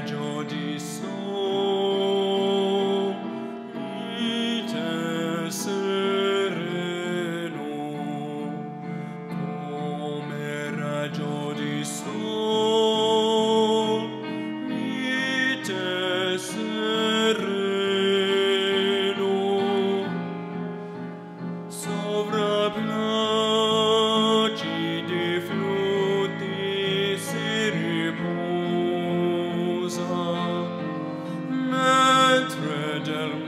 raggio di sole, mite sereno, come raggio di sole, mite sereno, sovra placidi flutti si riposa, mentre del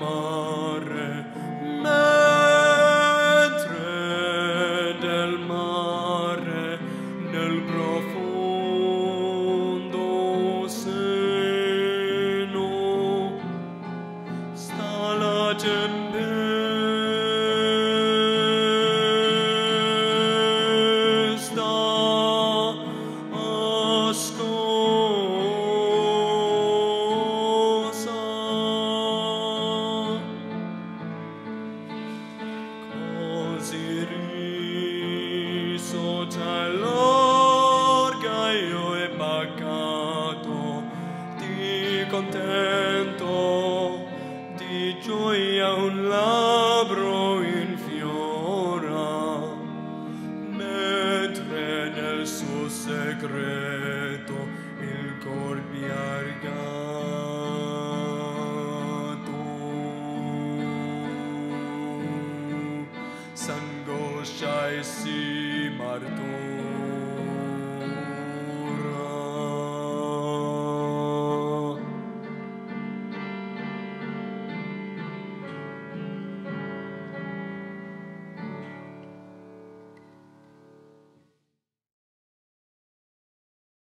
mare nel profondo seno sta la tempesta ascosa. Così risota l'orgoglio e peccato, di contento, di gioia un labbro infiora, mentre nel suo segreto il cor piargato s'angoscia e si martona.